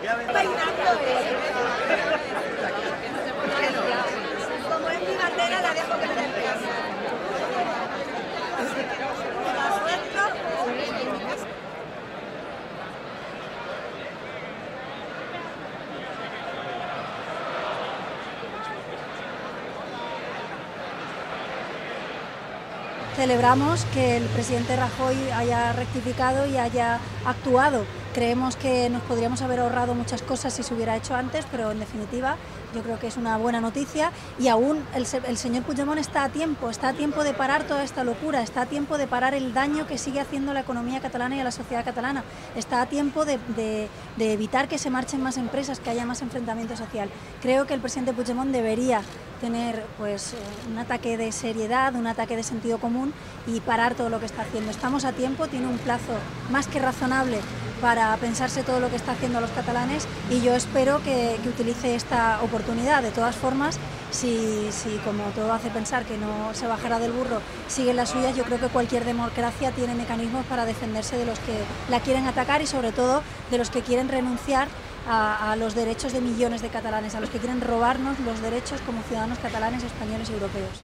Como es mi bandera, la dejo que me den peso. La suelto. Celebramos que el presidente Rajoy haya rectificado y haya actuado. Creemos que nos podríamos haber ahorrado muchas cosas si se hubiera hecho antes, pero en definitiva yo creo que es una buena noticia y aún el señor Puigdemont está a tiempo de parar toda esta locura, está a tiempo de parar el daño que sigue haciendo a la economía catalana y a la sociedad catalana, está a tiempo de evitar que se marchen más empresas, que haya más enfrentamiento social. Creo que el presidente Puigdemont debería tener pues un ataque de seriedad, un ataque de sentido común y parar todo lo que está haciendo. Estamos a tiempo, tiene un plazo más que razonable para pensarse todo lo que está haciendo a los catalanes y yo espero que utilice esta oportunidad. De todas formas, si como todo hace pensar que no se bajará del burro, sigue las suyas, yo creo que cualquier democracia tiene mecanismos para defenderse de los que la quieren atacar y sobre todo de los que quieren renunciar a los derechos de millones de catalanes, a los que quieren robarnos los derechos como ciudadanos catalanes, españoles y europeos.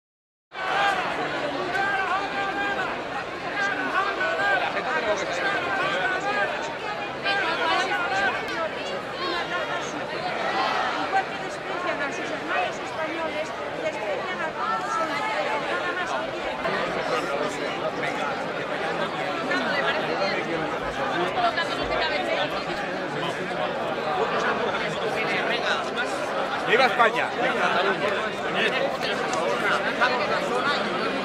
¡Viva España!